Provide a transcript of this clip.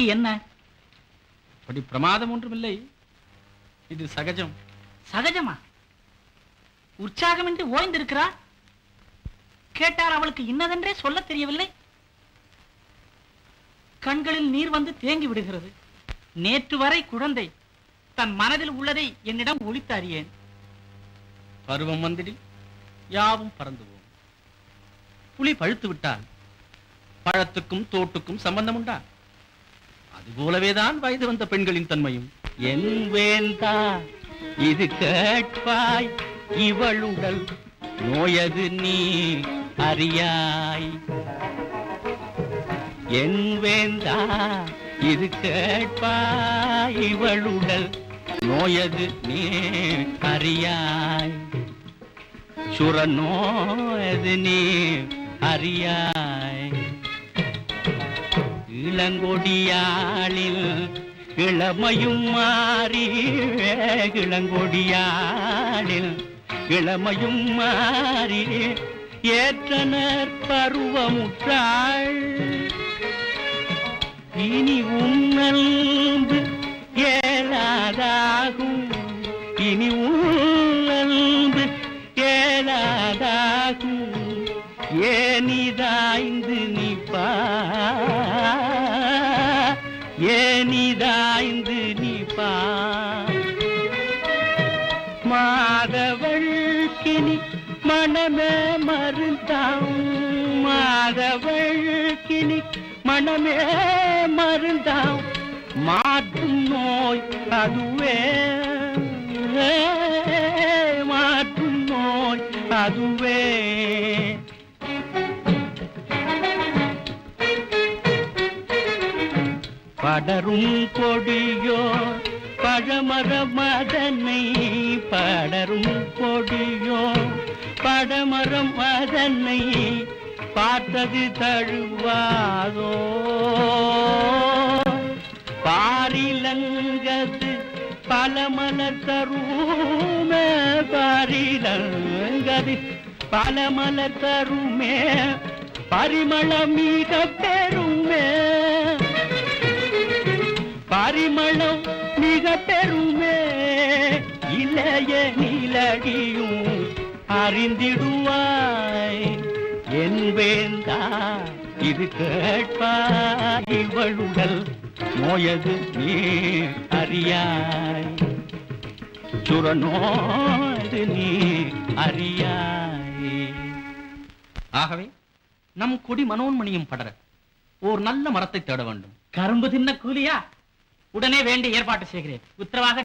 என்ன? அப்படி பிரமாதம் ஒன்றுமில்லை. இது சகஜம். சகஜமா? உற்சாகமின்றி ஓய்ந்திருக்கிறா. கேட்டார் அவளுக்கு இன்னதென்றே சொல்ல தெரியவில்லை. கண்களில் நீர் வந்து தேங்கி விடுகிறது. நேற்று வரை குழந்தை தன் மனதில் உள்ளதை என்னிடம் ஒளித்து அறியேன். பருவம் வந்திடில் யாவும் பறந்து போகும். புலி பழுத்து விட்டால் பழத்துக்கும் தோட்டுக்கும் சம்பந்தம் உண்டா? அதுபோலவேதான் வயது வந்த பெண்களின் தன்மையும். என் வேந்தா இது கேட்பாய், இவளுடல் நோயது நீ அறியாய். என் வேந்தா இது கேட்பாய், இவளுடல் நோயது நீ அறியாய். சுர நோயது நீ அறியாய். இளங்கொடியாளில் இளமையும் மாறி, இளங்கொடியாளில் இளமையும் மாறி ஏற்றனர் பருவமுற்றாள். இனி உன்னல்பு ஏலாதாகும், இனி உன்னல்பு ஏலாதாகும். ஏனிதாய்ந்து நிப்பா, ஏனிதாய்ந்து நிப்பா. மாதவழ்கினி மனமே மருந்தாம், மாதவழ்கினி மனமே மருந்தாம். மாற்றும் நோய் அதுவே, மாற்றும் நோய் அதுவே. படரும் கொடியோ பழமரமதனை, படரும் கொடியோ பழமரம் அதனை பார்த்தது தழுவாதோ. பாரிலங்கது பலமலர் தருமே, பாரிலங்கது பலமலர் தருமே. பரிமளம் மிக பெருமே, பரிமளம் மிக பெருமே. இளைய நிலடியும் அறிந்திடுவாய். என் வேந்தா இது கேட்பாய், இவளுடல் நோயது நீ அறியாய். சுர நோயது நீ அறியாய். ஆகவே நம் கொடி மனோன்மணியும் படர ஓர் நல்ல மரத்தை தேட வேண்டும். கரும்பு தின்ன கூலியா? உடனே வேண்டி ஏற்பாட்டு செய்கிறேன். உத்தரவாக